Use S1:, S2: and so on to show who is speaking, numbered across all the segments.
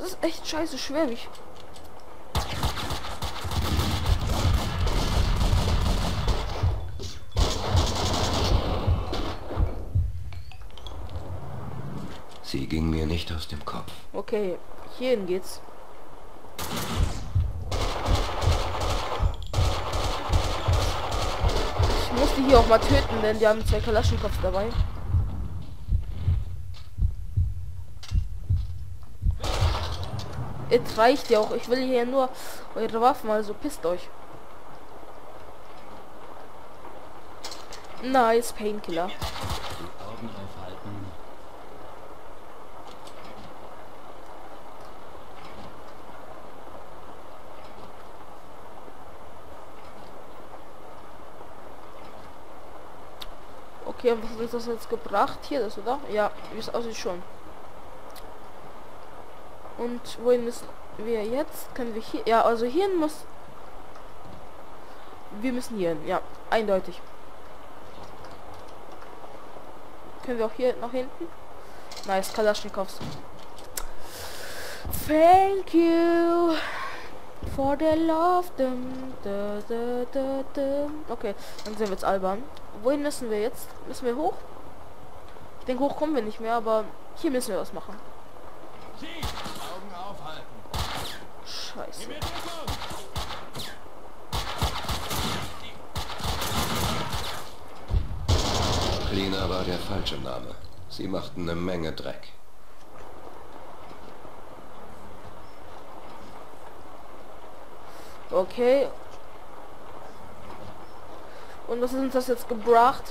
S1: ist echt scheiße schwierig.
S2: Sie ging mir nicht aus dem Kopf.
S1: Okay, hierhin geht's. Ich muss die hier auch mal töten, denn die haben 2 Kalaschnikows dabei. Es reicht ja auch. Ich will hier nur eure Waffen, also pisst euch. Nice, Painkiller.
S3: Die Augen aufhalten.
S1: Okay, und was hat uns das jetzt gebracht? Hier das, oder? Ja, wie es aussieht schon. Und wohin müssen wir jetzt? Können wir hier... Ja, also hier muss... Wir müssen hier hin. Ja, eindeutig. Können wir auch hier nach hinten? Nice, Kalaschnikows. Thank you for the love. Okay, dann sind wir jetzt albern. Wohin müssen wir jetzt? Müssen wir hoch? Ich denke, hoch kommen wir nicht mehr, aber hier müssen wir was machen.
S3: Augen aufhalten.
S1: Scheiße.
S2: Cleaner war der falsche Name. Sie machten eine Menge Dreck.
S1: Okay. Und was ist uns das jetzt gebracht?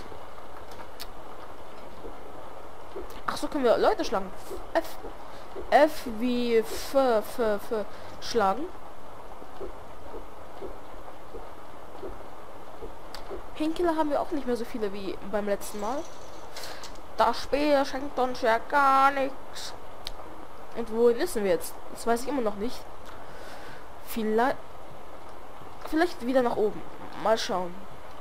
S1: Ach so, können wir Leute schlagen. F wie F schlagen. Painkiller haben wir auch nicht mehr so viele wie beim letzten Mal. Das Spiel schenkt uns ja gar nichts. Und wohin wissen wir jetzt? Das weiß ich immer noch nicht. Vielleicht wieder nach oben. Mal schauen.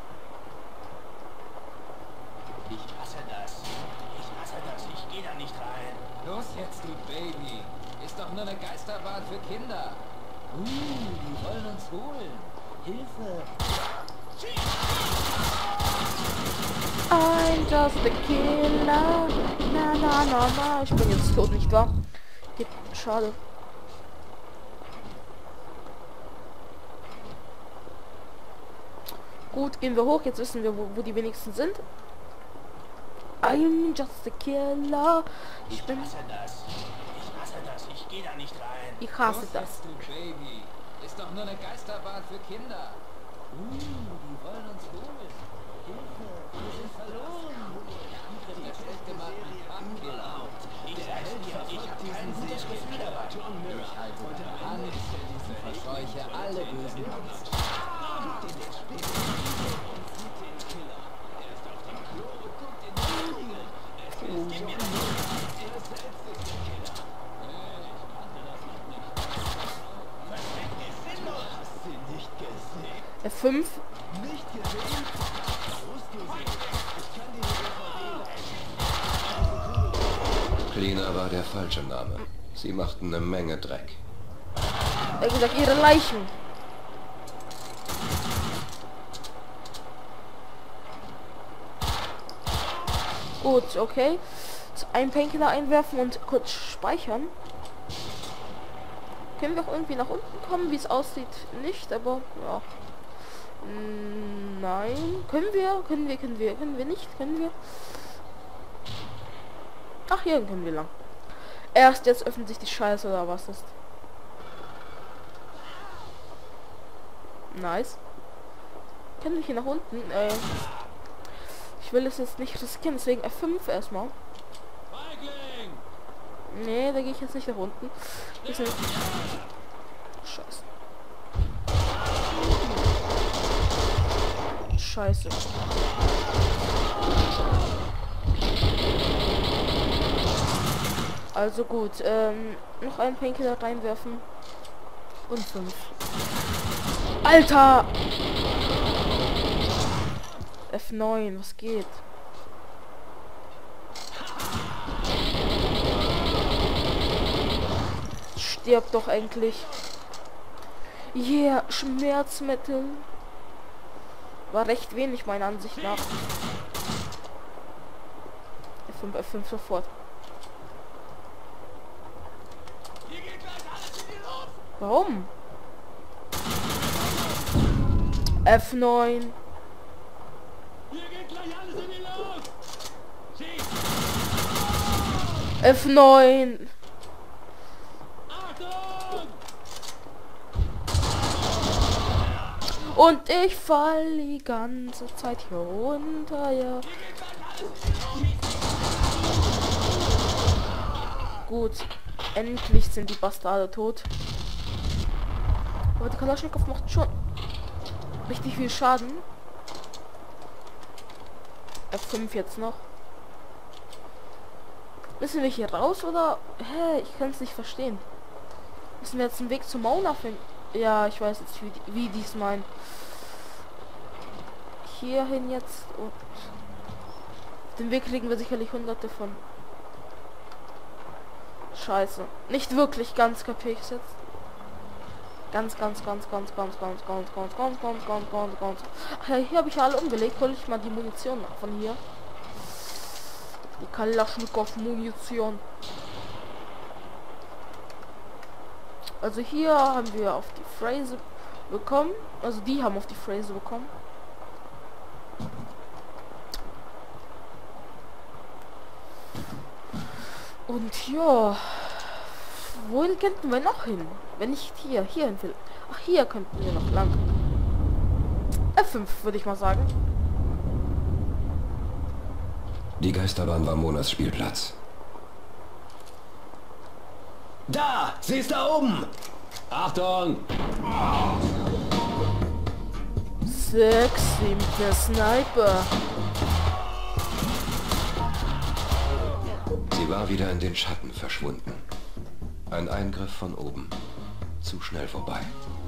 S3: Ich hasse das. Ich hasse das. Ich gehe da nicht rein. Los jetzt, du Baby. Ist doch nur eine Geisterbahn für Kinder. Die wollen uns holen. Hilfe.
S1: I'm just a killer. Na na na na. Ich bin jetzt tot, nicht wahr? Schade. Gut, gehen wir hoch. Jetzt wissen wir, wo die wenigsten sind. I'm just a killer. Ich bin...
S3: hasse das. Ich hasse das. Ich gehe da nicht rein.
S1: Ich hasse
S3: Los
S1: das.
S3: jetzt, du Baby. Ist doch nur eine Geisterbahn für Kinder. Die wollen uns holen. Hilfe. Wir sind verloren. Der andere, der schlecht gemachten Packkiller. Ich sag's dir, ich hab kein gutes Gefühl dabei. Ich halte deine Hand und verscheuche alle bösen Monster.
S1: F5.
S2: Cleaner war der falsche Name. Sie machten eine Menge Dreck.
S1: Er hat gesagt, ihre Leichen. Gut, okay. So, ein Painkiller einwerfen und kurz speichern. Können wir auch irgendwie nach unten kommen, wie es aussieht? Nicht, aber ja. Nein. Können wir nicht? Ach, hier können wir lang. Erst jetzt öffnet sich die Scheiße oder was ist? Nice. Können wir hier nach unten? Ich will es jetzt nicht riskieren, deswegen F5 erstmal. Nee, da gehe ich jetzt nicht nach unten. Scheiße. Scheiße. Also gut, noch einen Painkiller reinwerfen. Und 5. Alter! F9, was geht? Stirb doch endlich. Yeah, Schmerzmittel. War recht wenig meiner Ansicht nach. F5 sofort. Warum? F9. F9. Und ich fall die ganze Zeit hier runter, ja. Gut. Endlich sind die Bastarde tot. Aber die Kalaschnikow macht schon richtig viel Schaden. F5 jetzt noch. Müssen wir hier raus oder? Hä, ich kann es nicht verstehen. Müssen wir jetzt einen Weg zum Mauna finden? Ja, ich weiß jetzt, wie die es meinen. Hierhin jetzt und den Weg kriegen wir sicherlich hunderte von. Scheiße. Nicht wirklich ganz kapiert jetzt. Ganz. Ach ja, hier habe ich ja alle umgelegt. Hol ich mal die Munition von hier. Die Kalaschnikow-Munition. Also hier haben wir auf die Phrase bekommen. Also die haben auf die Phrase bekommen. Und ja, wohin könnten wir noch hin? Wenn nicht hier hin will. Ach, hier könnten wir noch lang. F5 würde ich mal sagen.
S2: Die Geisterbahn war Monas Spielplatz.
S4: Da! Sie ist da oben! Achtung!
S1: Sexy mit der Sniper.
S2: Sie war wieder in den Schatten verschwunden. Ein Eingriff von oben. Zu schnell vorbei.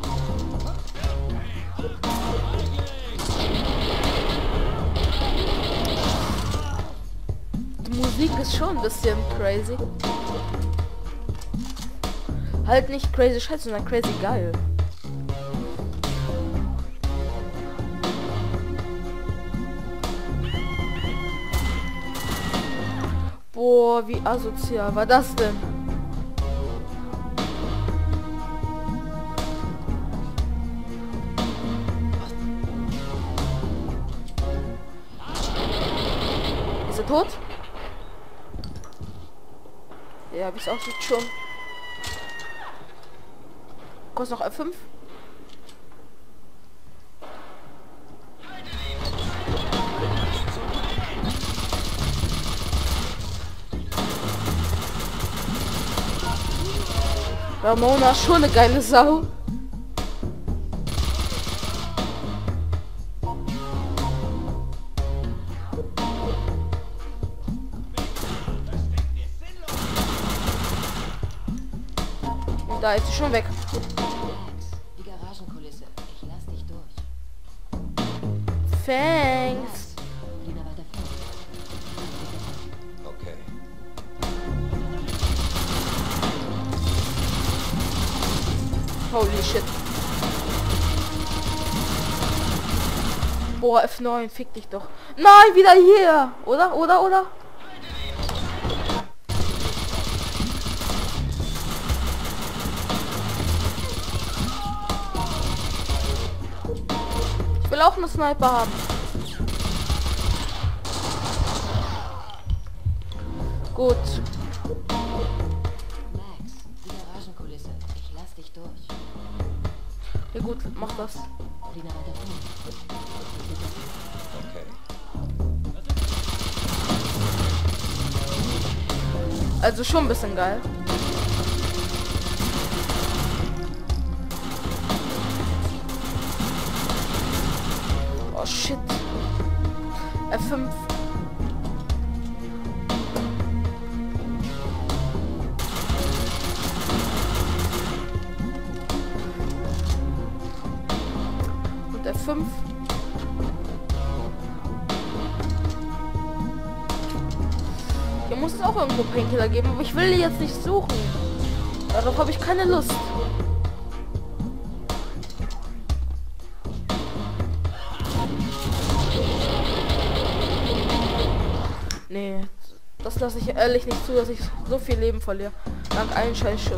S1: Die Musik ist schon ein bisschen crazy. Halt nicht crazy scheiße, sondern crazy geil. Boah, wie asozial war das denn? Ist er tot? Ja, wie es aussieht schon. Kurz noch F5. Ramona ist schon eine geile Sau. Und da ist sie schon weg.
S5: Die Garagenkulisse. Ich lass dich durch.
S1: Thanks.
S5: Lina weiter vor.
S2: Okay.
S1: Holy shit. Boah, F9, fick dich doch. Nein, wieder hier. Oder? Ich will auch eine Sniper haben. Gut.
S5: Max, die Garagenkulisse. Ich lass dich durch.
S1: Ja gut, mach das.
S5: Lina weiter vor.
S2: Okay.
S1: Also schon ein bisschen geil. Oh shit. F5. Und F5. Hier muss es auch irgendwo Painkiller geben, aber ich will die jetzt nicht suchen. Darauf habe ich keine Lust. Nee, das lasse ich ehrlich nicht zu, dass ich so viel Leben verliere. Dank einen scheiß Schuss.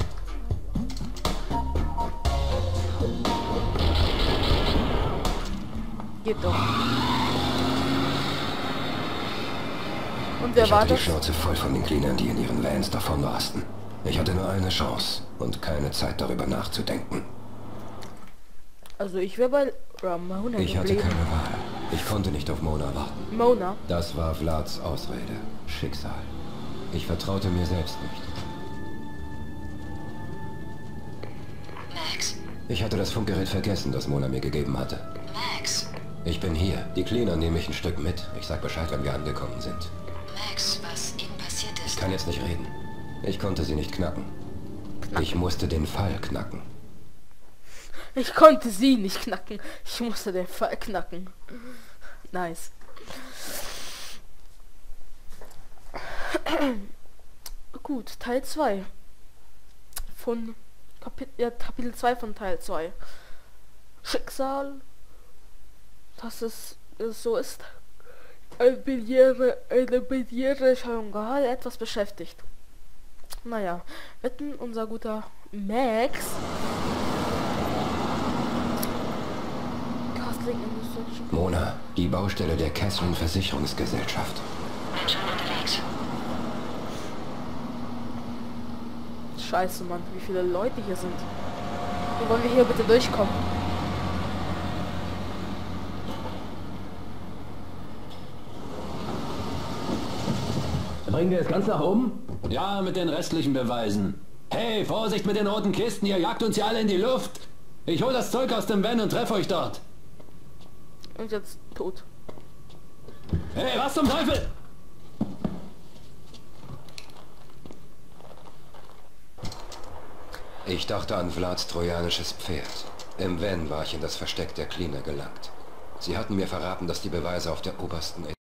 S1: Geht doch. Und wer
S2: Ich
S1: war
S2: hatte die
S1: das?
S2: Schnauze voll von den Cleanern, die in ihren Vans davon rasten. Ich hatte nur eine Chance und keine Zeit darüber nachzudenken.
S1: Also ich wäre bei Ramona
S2: Ich hatte
S1: geblieben.
S2: keine Wahl. Ich konnte nicht auf Mona warten.
S1: Mona.
S2: Das war Vlads Ausrede. Schicksal. Ich vertraute mir selbst nicht.
S5: Max.
S2: Ich hatte das Funkgerät vergessen, das Mona mir gegeben hatte.
S5: Max.
S2: Ich bin hier. Die Cleaner nehme ich ein Stück mit. Ich sag Bescheid, wenn wir angekommen sind.
S5: Max, was eben passiert
S2: Ich
S5: ist.
S2: kann jetzt nicht reden. Ich konnte sie nicht knacken. Ich musste den Fall knacken.
S1: Ich konnte sie nicht knacken. Ich musste den Fall knacken. Nice. Gut, Teil 2 von Kapitel 2 von Teil 2. Schicksal, dass es so ist. Eine Barriere schon gerade etwas beschäftigt. Naja, wetten unser guter Max. Castling Industry.
S2: Mona, die Baustelle der Catherine Versicherungsgesellschaft.
S5: Bin schon unterwegs.
S1: Scheiße, Mann, wie viele Leute hier sind. Wie wollen wir hier bitte durchkommen?
S4: Bringen wir es ganz nach oben?
S3: Ja, mit den restlichen Beweisen. Hey, Vorsicht mit den roten Kisten, ihr jagt uns ja alle in die Luft. Ich hol das Zeug aus dem Van und treffe euch dort.
S1: Und jetzt tot.
S3: Hey, was zum Teufel?
S2: Ich dachte an Vlads trojanisches Pferd. Im Van war ich in das Versteck der Cleaner gelangt. Sie hatten mir verraten, dass die Beweise auf der obersten